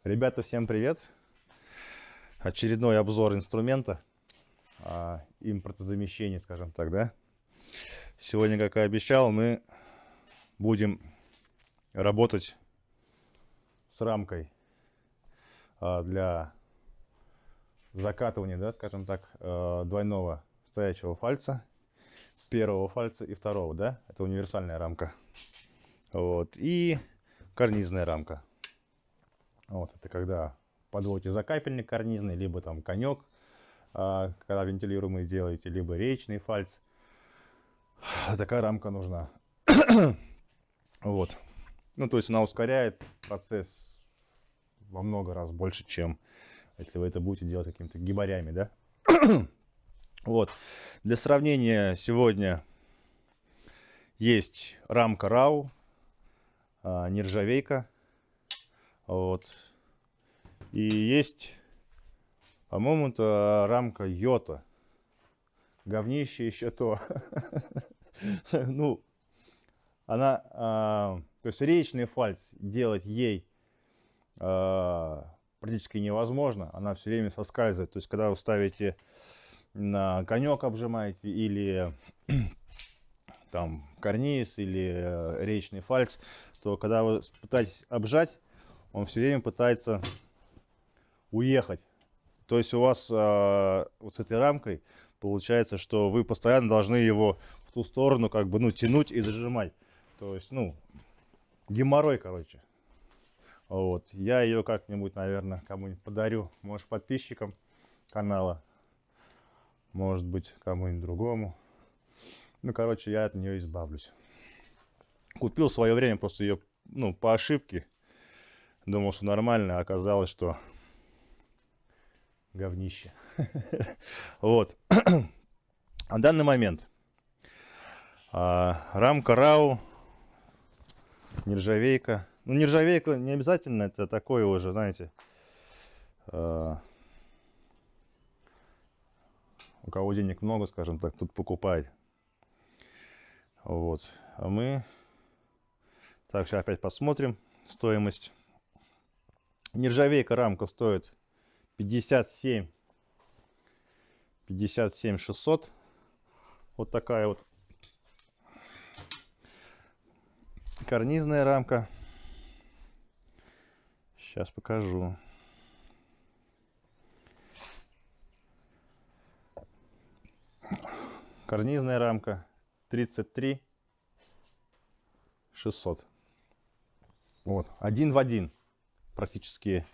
Ребята, всем привет! Очередной обзор инструмента, импортозамещения, скажем так, да? Сегодня, как и обещал, мы будем работать с рамкой для закатывания, да, скажем так, двойного стоячего фальца, первого фальца и второго, да? Это универсальная рамка. Вот. И карнизная рамка. Вот, это когда подводите закапельник карнизный, либо там конек, когда вентилируемый делаете, либо речный фальц. Такая рамка нужна. Вот. Ну, то есть она ускоряет процесс во много раз больше, чем если вы это будете делать какими-то гибарями, да? Вот. Для сравнения, сегодня есть рамка RAW, нержавейка. Вот. И есть, по-моему, это рамка Йота. Говнище еще то. Ну, она, то есть речный фальц делать ей практически невозможно. Она все время соскальзывает. То есть, когда вы ставите на конек, обжимаете, или там карниз, или речный фальц, то когда вы пытаетесь обжать, он все время пытается уехать. То есть у вас вот с этой рамкой получается, что вы постоянно должны его в ту сторону как бы, ну, тянуть и зажимать. То есть, ну, геморрой, короче. Вот. Я ее как-нибудь, наверное, кому-нибудь подарю. Может, подписчикам канала. Может быть, кому-нибудь другому. Ну, короче, я от нее избавлюсь. Купил в свое время просто ее, ну, по ошибке. Думал, что нормально, а оказалось, что говнище. Вот. На данный момент рамка RAW, нержавейка. Ну, нержавейка не обязательно, это такое уже, знаете, у кого денег много, скажем так, тут покупает. Вот. А мы так, сейчас опять посмотрим стоимость. Нержавейка рамка стоит 57 600. Вот такая вот карнизная рамка. Сейчас покажу. Карнизная рамка 33 600. Вот, один в один практически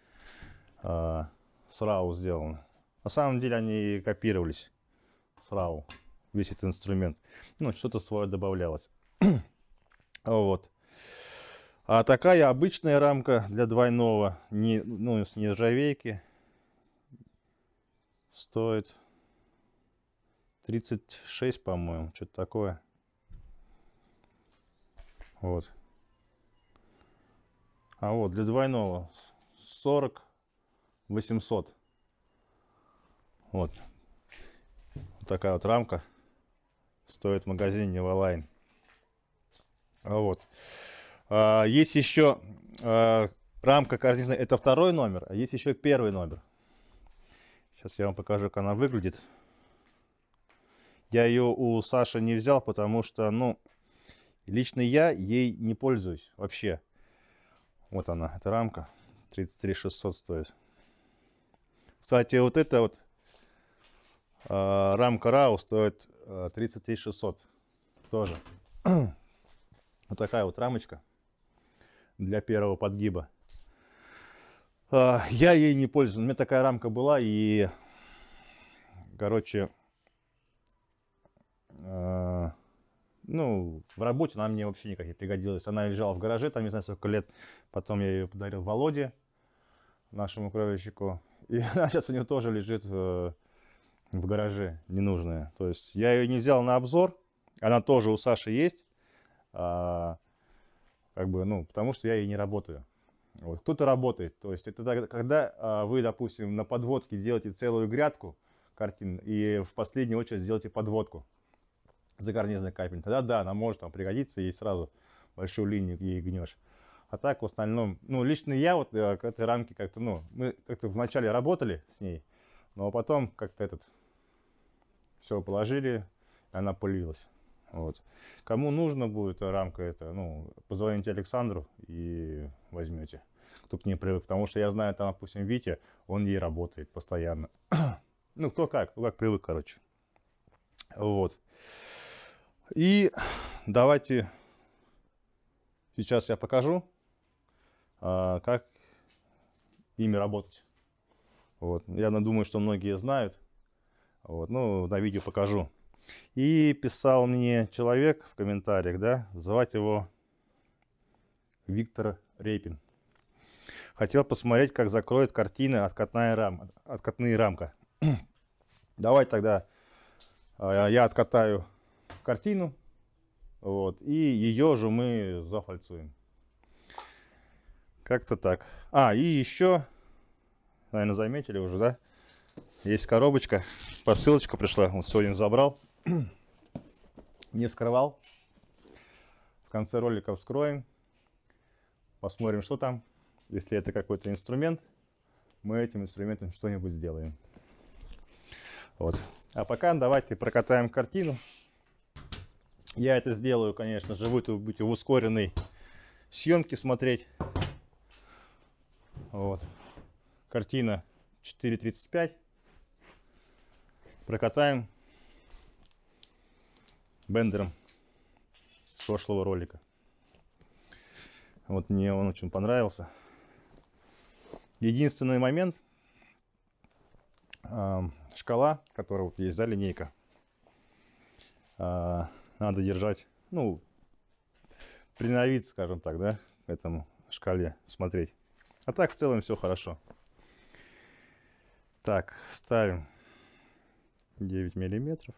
с RAW сделано. На самом деле они копировались с RAW, весь этот инструмент. Ну, что-то свое добавлялось. Вот. А такая обычная рамка для двойного, ну, с нержавейки, стоит 36, по-моему, что-то такое. Вот. А вот для двойного 40 800. Вот. Вот такая вот рамка стоит в магазине Nevaline. Вот. Есть еще рамка карнизная, это второй номер, а есть еще первый номер. Сейчас я вам покажу, как она выглядит. Я ее у Саши не взял, потому что, ну, лично я ей не пользуюсь вообще. Вот она, эта рамка. 33 600 стоит. Кстати, вот эта вот рамка RAW стоит 33 600 тоже. Вот такая вот рамочка для первого подгиба. Я ей не пользуюсь. У меня такая рамка была, и, короче, ну, в работе она мне вообще никак не пригодилась. Она лежала в гараже, там не знаю сколько лет. Потом я ее подарил Володе, нашему кровельщику. И она сейчас у него тоже лежит в гараже, ненужная. То есть я ее не взял на обзор. Она тоже у Саши есть. Как бы, ну, потому что я ей не работаю. Вот. Кто-то работает. То есть это когда вы, допустим, на подводке делаете целую грядку картин и в последнюю очередь сделаете подводку за карнизный капель. Тогда да, она может там пригодиться, и сразу большую линию ей гнешь. А так в остальном, ну, лично я вот к этой рамке как-то, ну, мы как-то вначале работали с ней, но потом как-то все положили, и она полилась. Вот. Кому нужно будет рамка эта, ну, позвоните Александру и возьмете, кто к ней привык. Потому что я знаю, там, допустим, Витя, он ей работает постоянно. Ну, кто как привык, короче. Вот. И давайте сейчас я покажу, как ими работать. Вот. Я думаю, что многие знают. Вот. Ну, на видео покажу. И писал мне человек в комментариях, да, звать его Виктор Репин. Хотел посмотреть, как закроет картина откатные рамка. Давай тогда я откатаю картину, вот, и ее же мы зафальцуем. Как-то так. И еще, наверное, заметили уже, да? Есть коробочка, посылочка пришла, вот сегодня забрал. Не вскрывал. В конце ролика вскроем. Посмотрим, что там. Если это какой-то инструмент, мы этим инструментом что-нибудь сделаем. Вот. А пока давайте прокатаем картину. Я это сделаю, конечно же, вы будете в ускоренной съемке смотреть. Вот. Картина 4:35. Прокатаем бендером с прошлого ролика. Вот мне он очень понравился. Единственный момент, шкала, которая вот есть, да, линейка, надо держать, ну, приноровиться, скажем так, да, к этому шкале смотреть. А так в целом все хорошо. Так, ставим 9 миллиметров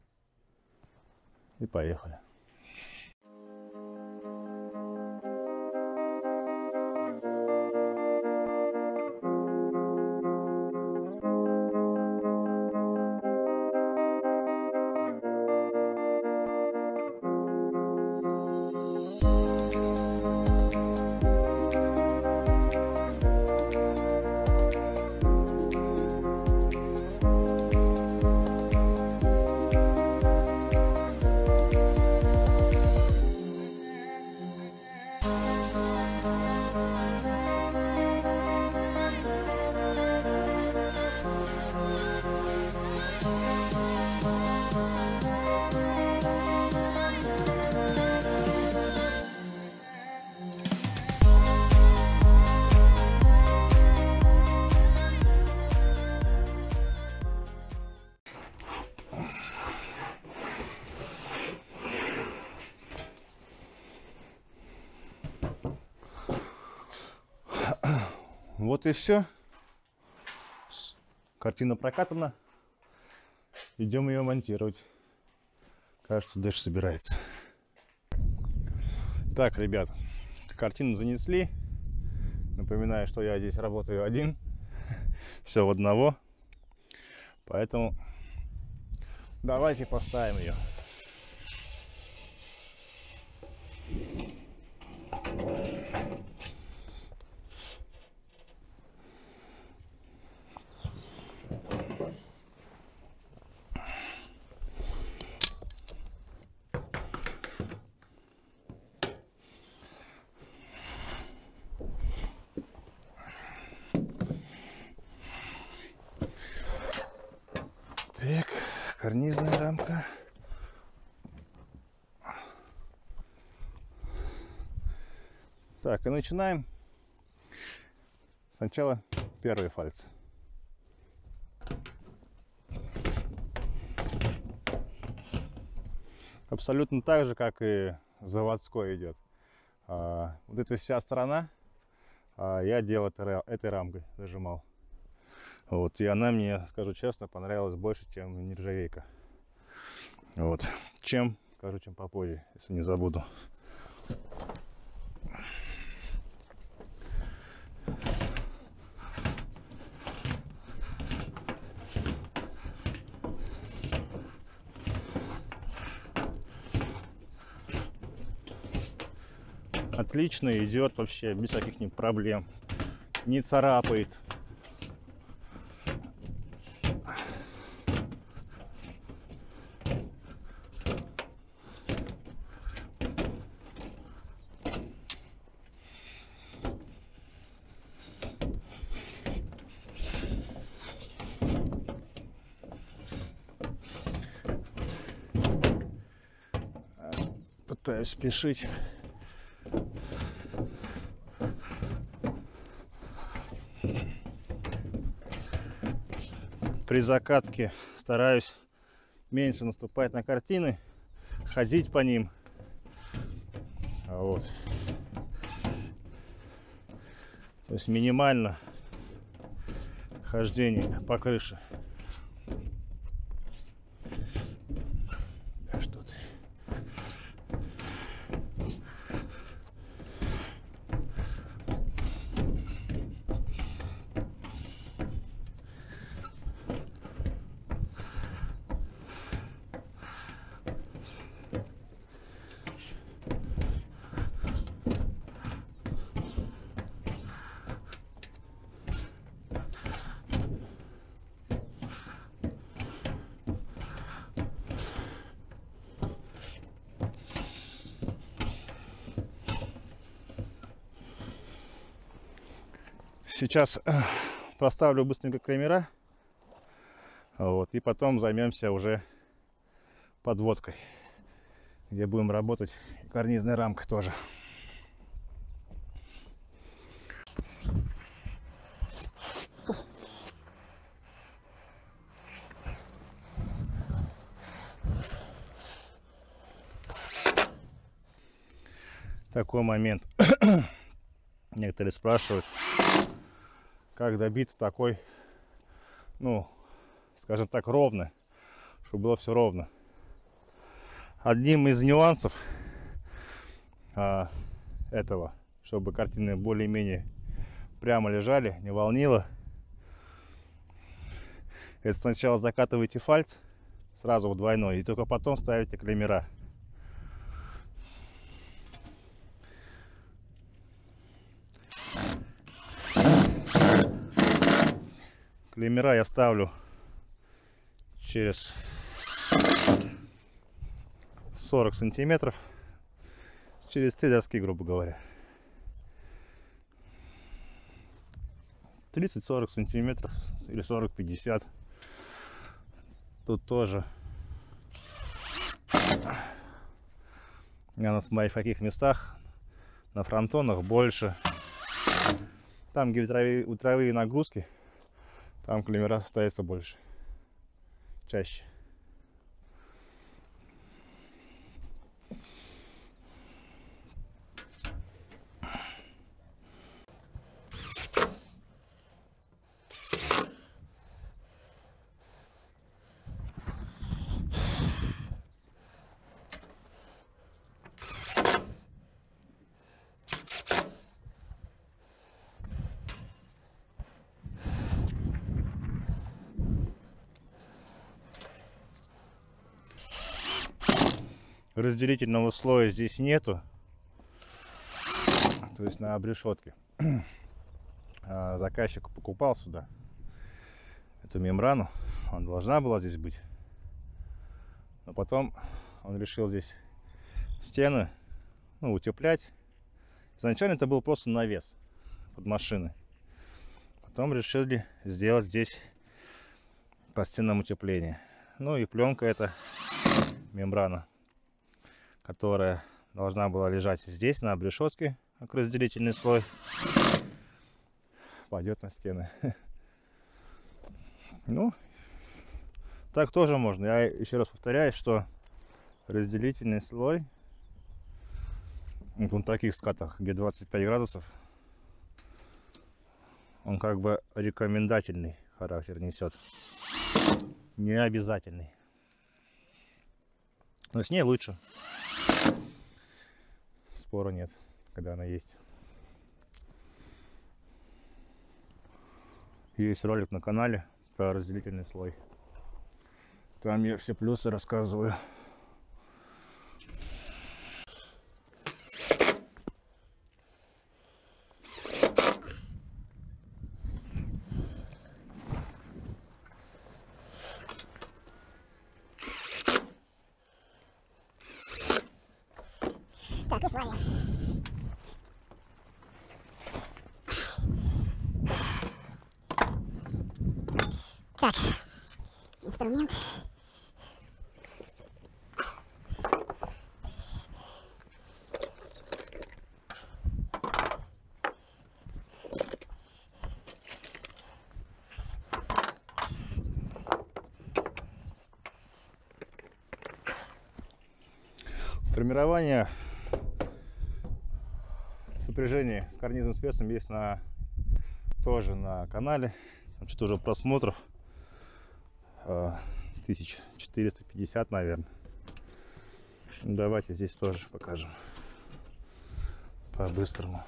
и поехали. Вот и все. Картина прокатана. Идем ее монтировать. Кажется, дождь собирается. Так, ребят, картину занесли. Напоминаю, что я здесь работаю один. Все в одного. Поэтому давайте поставим ее. Так, карнизная рамка. Так, и начинаем. Сначала первый фальц. Абсолютно так же, как и заводской идет. Вот эта вся сторона я делал этой рамкой, зажимал. Вот, и она мне, скажу честно, понравилась больше, чем нержавейка. Вот, чем, скажу, чем попозже, если не забуду. Отлично идет вообще, без каких-нибудь проблем. Не царапает. Пытаюсь спешить. При закатке стараюсь меньше наступать на картины, ходить по ним. Вот. То есть минимально хождение по крыше. Что ты? Сейчас проставлю быстренько клеймера, вот, и потом займемся уже подводкой, где будем работать, карнизная рамка тоже. Такой момент. Некоторые спрашивают, как добиться такой, ну, скажем так, ровно, чтобы было все ровно. Одним из нюансов этого, чтобы картины более-менее прямо лежали, не волнило, это сначала закатываете фальц сразу в двойной, и только потом ставите клеймера. Клеймера я ставлю через 40 сантиметров, через 3 доски, грубо говоря. 30-40 сантиметров или 40-50. Тут тоже надо смотреть, в каких местах. На фронтонах больше. Там, где ветровые нагрузки, там клеймера ставится больше, чаще. Разделительного слоя здесь нету, то есть на обрешетке. Заказчик покупал сюда эту мембрану, она должна была здесь быть, но потом он решил здесь стены, ну, утеплять. Изначально это был просто навес под машины, потом решили сделать здесь по стенам утепление. Ну и пленка эта мембрана, которая должна была лежать здесь на обрешетке, как разделительный слой, пойдет на стены. Ну, так тоже можно. Я еще раз повторяю, что разделительный слой вот в таких скатах, где 25 градусов, он как бы рекомендательный характер несет, не обязательный. Но с ней лучше. Спора нет, когда она есть. Есть ролик на канале про разделительный слой. Там я все плюсы рассказываю. сваливаем. Так, инструмент. Формирование сопряжения с карнизным спецем есть тоже на канале. Там что-то уже просмотров 1450, наверное. Давайте здесь тоже покажем по-быстрому.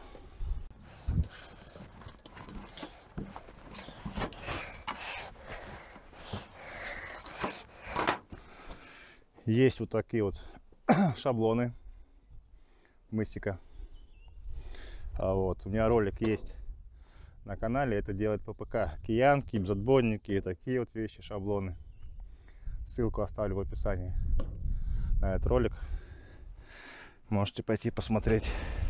Есть вот такие вот шаблоны мыстика. Вот у меня ролик есть на канале, это делает ППК. Киянки, бзотбонники, такие вот вещи, шаблоны. Ссылку оставлю в описании на этот ролик. Можете пойти посмотреть.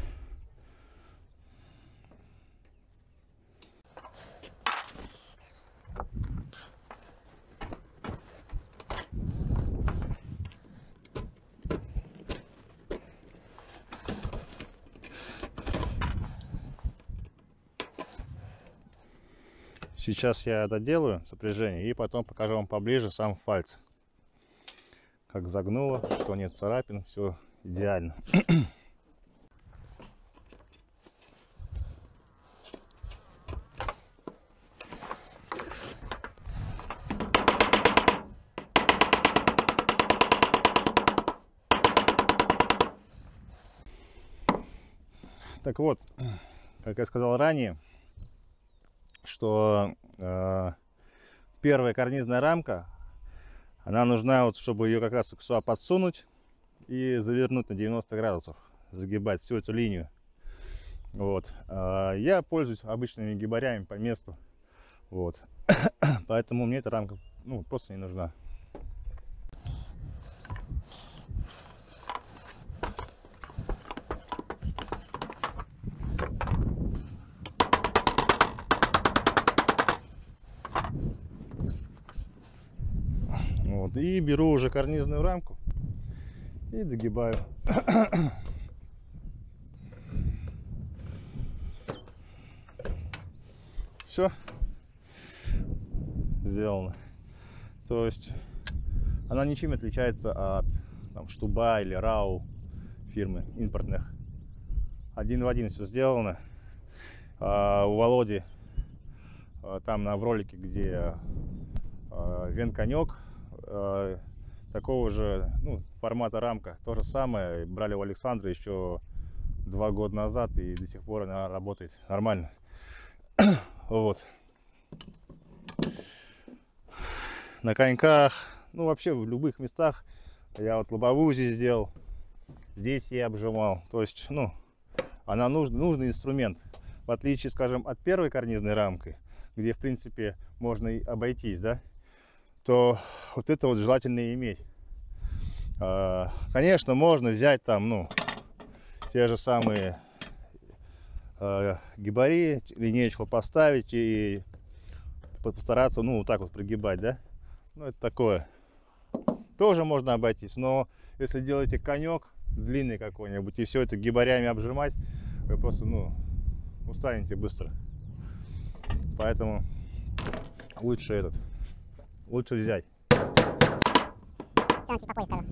Сейчас я доделаю сопряжение и потом покажу вам поближе сам фальц. Как загнуло, что нет царапин, все идеально. Так вот, как я сказал ранее, что первая карнизная рамка, она нужна, вот, чтобы ее как раз сюда подсунуть и завернуть на 90 градусов, загибать всю эту линию. Вот. Я пользуюсь обычными гибарями по месту, вот. Поэтому мне эта рамка просто не нужна. Вот, и беру уже карнизную рамку и догибаю. Все сделано. То есть она ничем не отличается от Штуба или Рау фирмы импортных. Один в один все сделано. У Володи там в ролике, где вен-конек, такого же формата рамка, то же самое брали у Александра еще 2 года назад, и до сих пор она работает нормально. Вот. На коньках, вообще в любых местах. Я вот лобовую здесь сделал, здесь я обжимал. То есть она нужный инструмент, в отличие, скажем, от первой карнизной рамки, где в принципе можно и обойтись, да, то вот это вот желательно иметь. Конечно, можно взять там те же самые гибари, линеечку поставить и постараться вот так вот пригибать, да. Это такое тоже можно обойтись, но если делаете конек длинный какой-нибудь и все это гибарями обжимать, вы просто устанете быстро. Поэтому лучше взять. Чуть по пояс скажу.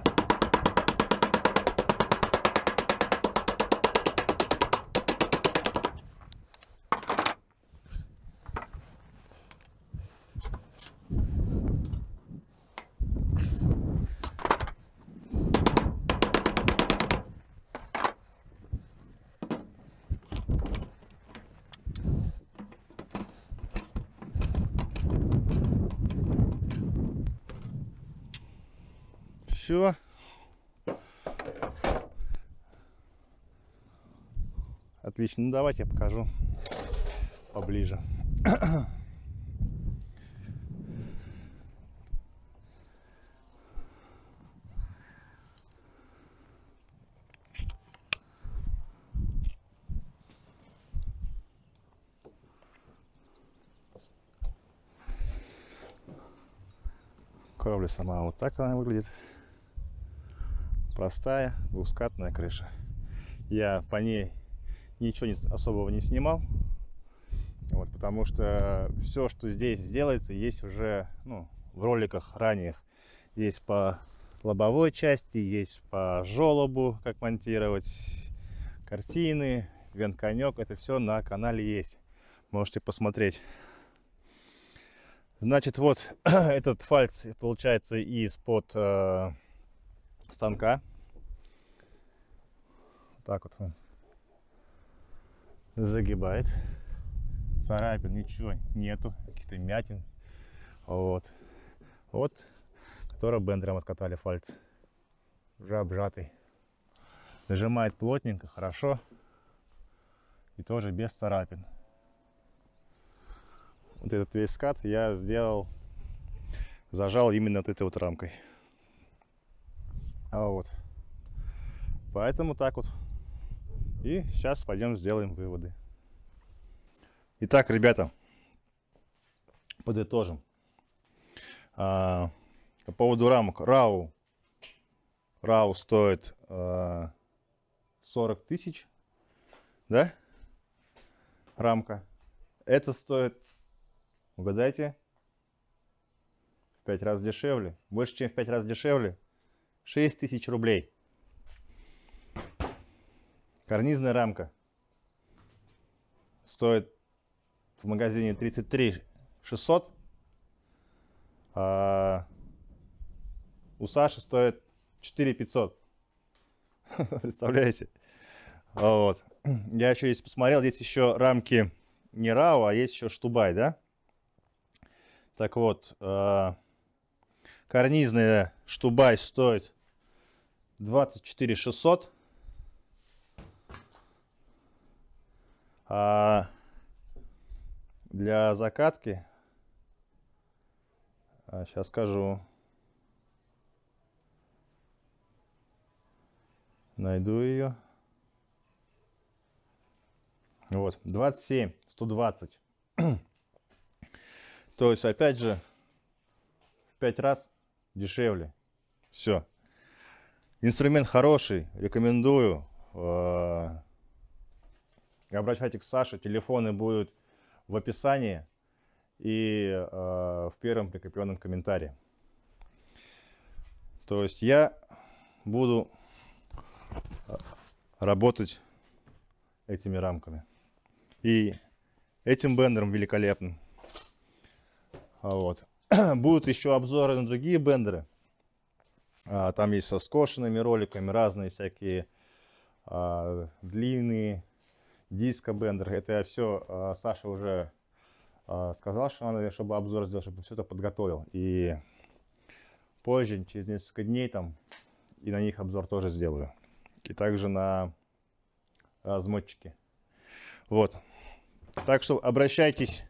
Все. Отлично. Давайте я покажу поближе. Кровля сама вот так она выглядит. Простая двускатная крыша. Я по ней ничего особого не снимал. Вот, потому что все, что здесь сделается, есть уже в роликах ранних. Есть по лобовой части, есть по желобу, как монтировать, картины, вент-конек. Это все на канале есть. Можете посмотреть. Значит, вот этот фальц получается из-под станка. Так вот он загибает. Царапин, ничего нету, каких-то мятин. Вот, который бендером откатали фальц. Уже обжатый. Нажимает плотненько, хорошо. И тоже без царапин. Вот этот весь скат я зажал именно вот этой вот рамкой. Вот. Поэтому так вот. И сейчас пойдем сделаем выводы. Итак, ребята, подытожим. По поводу рамок. РАУ стоит 40 тысяч, да? Рамка. Это стоит, угадайте, в 5 раз дешевле. Больше, чем в 5 раз дешевле. 6 тысяч рублей. Карнизная рамка стоит в магазине 33 600, а у Саши стоит 4 500. Представляете? Вот. Я еще здесь посмотрел, здесь еще рамки не РАУ, а есть еще Штубай, да? Так вот, карнизная Штубай стоит 24 600. А для закатки, сейчас скажу, найду ее. Вот, 27 120. То есть, опять же, в 5 раз дешевле. Все. Инструмент хороший, рекомендую. Обращайтесь к Саше, телефоны будут в описании и в первом прикрепленном комментарии. То есть я буду работать этими рамками и этим бендером великолепным. Вот. Будут еще обзоры на другие бендеры. Там есть со скошенными роликами, разные всякие длинные диско-бендер. Это я все, Саша уже сказал, что надо, чтобы обзор сделать, чтобы все это подготовил. И позже, через несколько дней, там и на них обзор тоже сделаю. И также на размотчики. Вот. Так что обращайтесь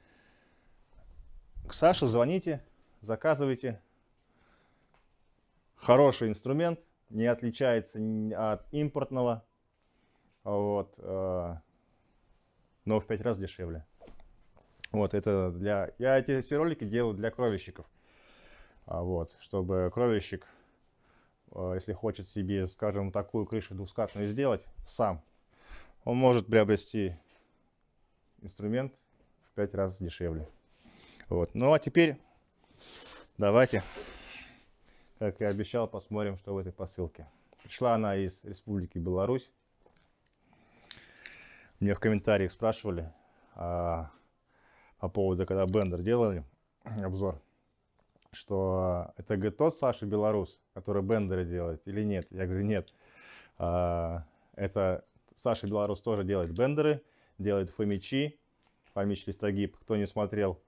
к Саше, звоните, заказывайте. Хороший инструмент, не отличается от импортного. Вот, но в 5 раз дешевле. Вот, это для... Я эти все ролики делаю для кровельщиков. Вот, чтобы кровельщик, если хочет себе, скажем, такую крышу двускатную сделать сам, он может приобрести инструмент в 5 раз дешевле. Вот, ну а теперь давайте, как и обещал, посмотрим, что в этой посылке. Пришла она из Республики Беларусь. Мне в комментариях спрашивали по поводу, когда бендер делали обзор, что это говорит, тот Саша Белорус, который бендеры делает или нет. Я говорю, нет. Это Саша Белорус тоже делает бендеры, делает фомичи, фомич листогиб. Кто не смотрел,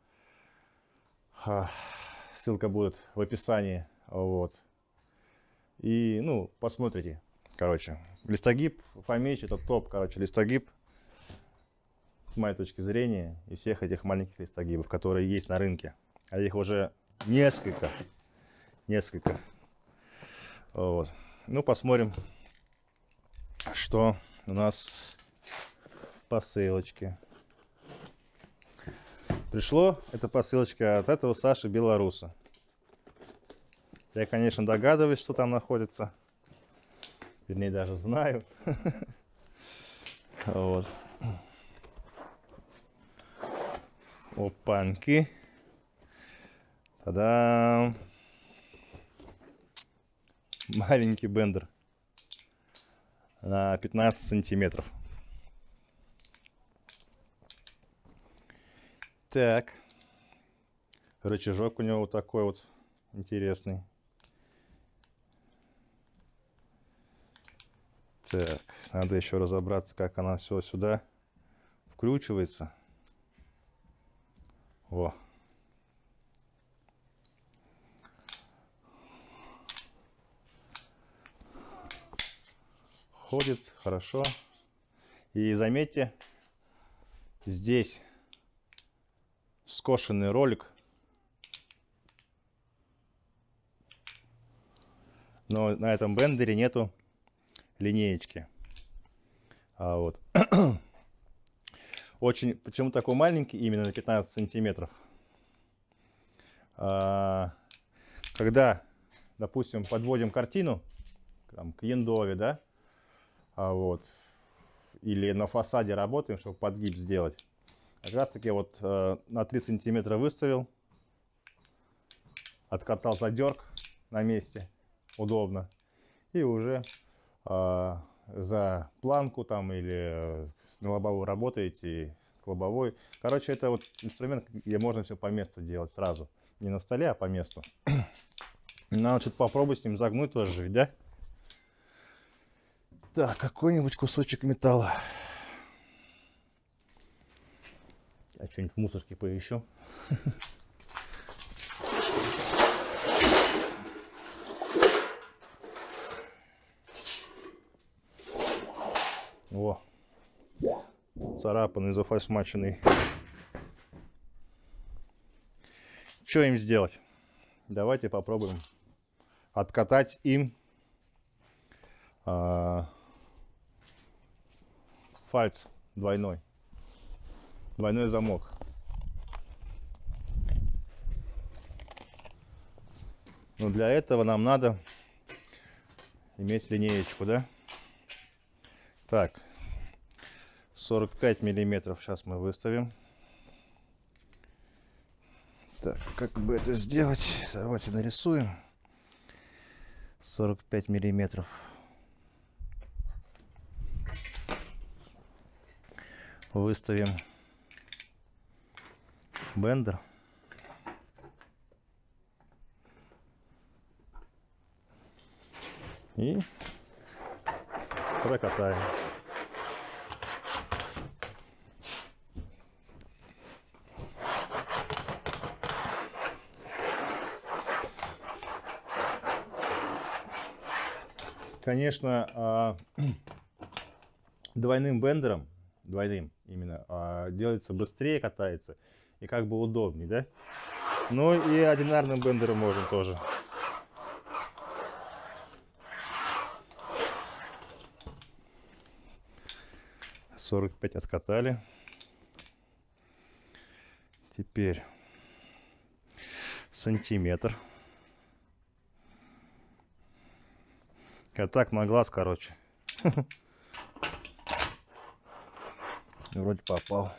ссылка будет в описании. Вот. И, ну, посмотрите. Короче, листогиб, фомич, это топ, короче, листогиб. С моей точки зрения, из всех этих маленьких листогибов, которые есть на рынке. А их уже несколько. Вот. Ну, посмотрим, что у нас в посылочке. Пришло, эта посылочка от этого Саши Белоруса. Я, конечно, догадываюсь, что там находится. Вернее, даже знаю. Вот. Опаньки. Та-дам! Маленький бендер на 15 сантиметров. Так. Рычажок у него вот такой вот интересный. Так, надо еще разобраться, как она все сюда вкручивается. Во. Ходит хорошо. И заметьте, здесь скошенный ролик. Но на этом бендере нету линеечки. А вот. Очень, почему такой маленький, именно на 15 сантиметров? Когда, допустим, подводим картину там, к яндове, да, вот, или на фасаде работаем, чтобы подгиб сделать, как раз таки вот на 3 сантиметра выставил, откатал задерг на месте, удобно, и уже за планку там или на лобовой работаете, к лобовой. Короче, это вот инструмент, где можно все по месту делать сразу. Не на столе, а по месту. Надо что-то попробовать с ним загнуть тоже, да? Так, какой-нибудь кусочек металла. Я что-нибудь в мусорке поищу. О, царапанный, зафальшмаченный. Что им сделать? Давайте попробуем откатать им фальц двойной замок. Но для этого нам надо иметь линеечку, да? Так, 45 миллиметров сейчас мы выставим. Так, как бы это сделать? Давайте нарисуем. 45 миллиметров. Выставим бендер. И прокатаем. Конечно, двойным бендером, именно, делается быстрее, катается и как бы удобнее, да? Ну и одинарным бендером можно тоже. — 45 откатали. Теперь сантиметр. А так на глаз, короче. Вроде попал.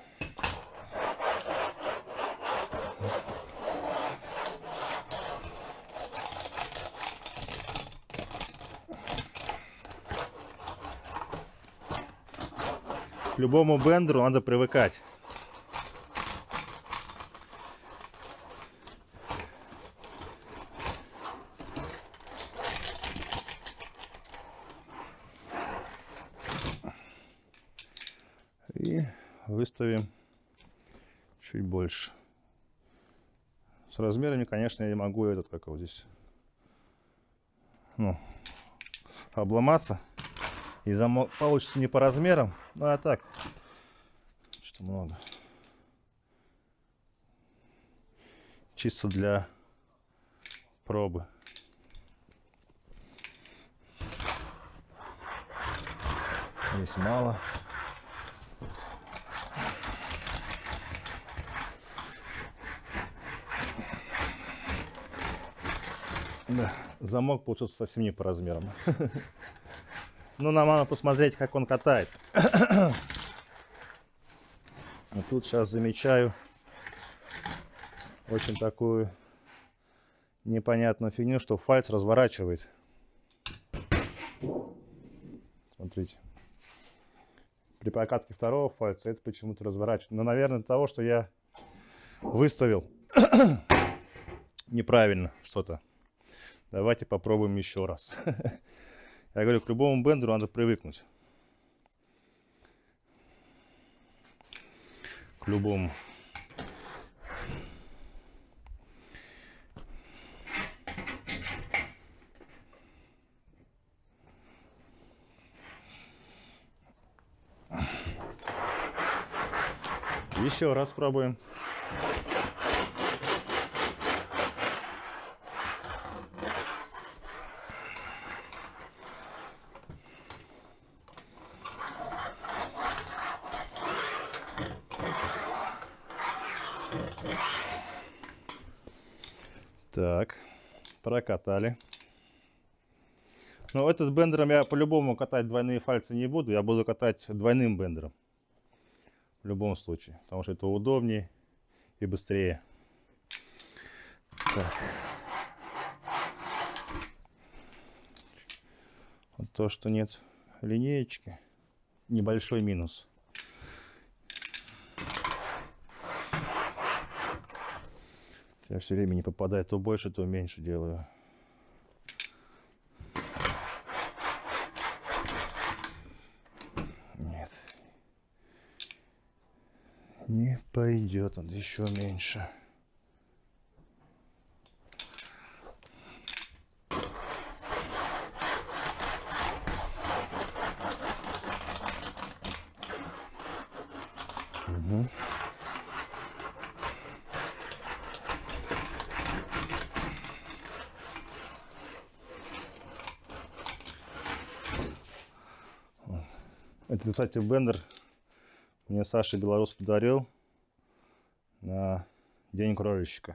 К любому бендеру надо привыкать. И выставим чуть больше. С размерами, конечно, я не могу этот, как вот здесь, ну, обломаться. И замок получится не по размерам, ну а так, что много. Чисто для пробы. Здесь мало. Да, замок получился совсем не по размерам. Ну, нам надо посмотреть, как он катает. А тут сейчас замечаю очень такую непонятную фигню, что фальц разворачивает. Смотрите. При прокатке второго фальца это почему-то разворачивает. Но, наверное, от того, что я выставил неправильно что-то. Давайте попробуем еще раз. Я говорю, к любому бендеру надо привыкнуть. К любому. Еще раз пробуем. Так, прокатали. Но этот бендером я по-любому катать двойные фальцы не буду. Я буду катать двойным бендером. В любом случае. Потому что это удобнее и быстрее. Так. Вот то, что нет линеечки. Небольшой минус. Я все время не попадаю, то больше, то меньше делаю. Нет. Не пойдет он еще меньше. Угу. Это, кстати, бендер мне Саша Белорус подарил на День кровельщика.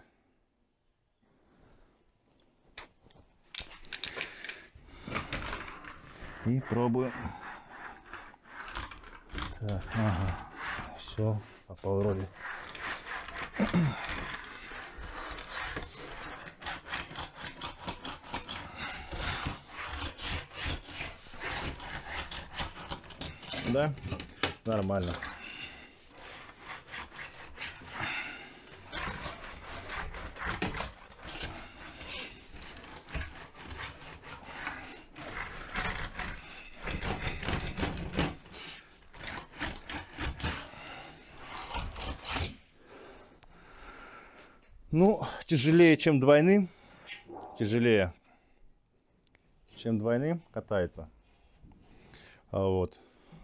И пробуем. Так, ага. Все, попал вроде. Да, нормально. Ну, тяжелее, чем двойным. Тяжелее, чем двойным катается. Вот.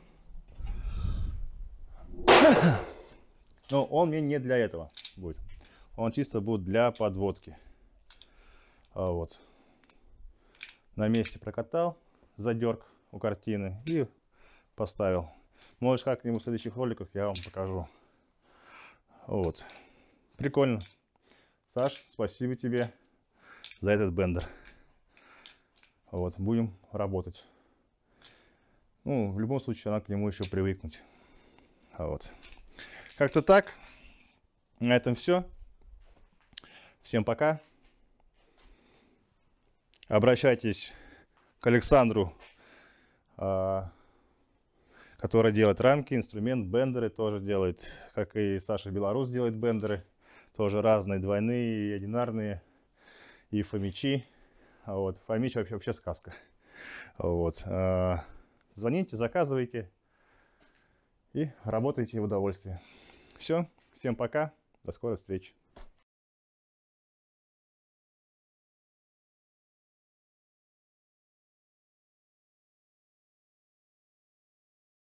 Но он мне не для этого будет. Он чисто будет для подводки. Вот. На месте прокатал, задерг у картины и поставил. Может, как-нибудь в следующих роликах я вам покажу. Вот. Прикольно. Саш, спасибо тебе за этот бендер. Вот, будем работать. Ну, в любом случае, надо к нему еще привыкнуть. Вот. Как-то так. На этом все. Всем пока. Обращайтесь к Александру, который делает рамки, инструмент, бендеры тоже делает. Как и Саша Белорус делает бендеры. Тоже разные, двойные и одинарные. И фомичи. Вот. Фомич вообще сказка. Вот. Звоните, заказывайте. И работайте в удовольствие. Все. Всем пока. До скорой встречи.